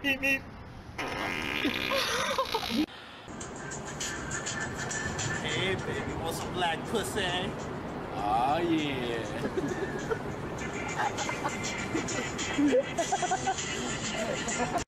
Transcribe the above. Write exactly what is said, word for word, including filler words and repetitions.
beep, beep. Hey, baby, want some black pussy? Oh, yeah.